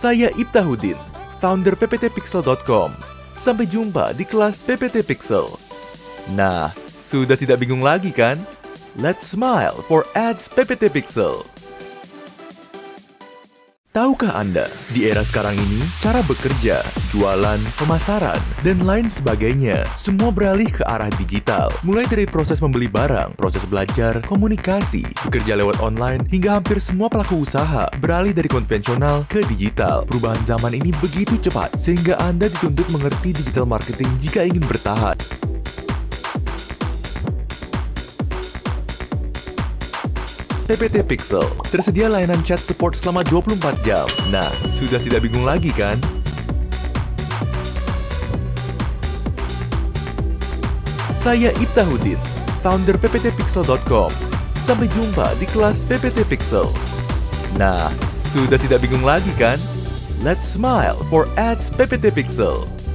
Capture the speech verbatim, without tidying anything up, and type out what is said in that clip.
Saya Iftahudin, founder p p t pixel dot com. Sampai jumpa di kelas P P T Pixel. Nah, sudah tidak bingung lagi kan? Let's smile for ads P P T Pixel. Tahukah Anda, di era sekarang ini, cara bekerja, jualan, pemasaran, dan lain sebagainya, semua beralih ke arah digital. Mulai dari proses membeli barang, proses belajar, komunikasi, bekerja lewat online, hingga hampir semua pelaku usaha beralih dari konvensional ke digital. Perubahan zaman ini begitu cepat, sehingga Anda dituntut mengerti digital marketing jika ingin bertahan. P P T Pixel, tersedia layanan chat support selama dua puluh empat jam. Nah, sudah tidak bingung lagi kan? Saya Iftahudin, founder p p t pixel dot com. Sampai jumpa di kelas P P T Pixel. Nah, sudah tidak bingung lagi kan? Let's smile for ads P P T Pixel.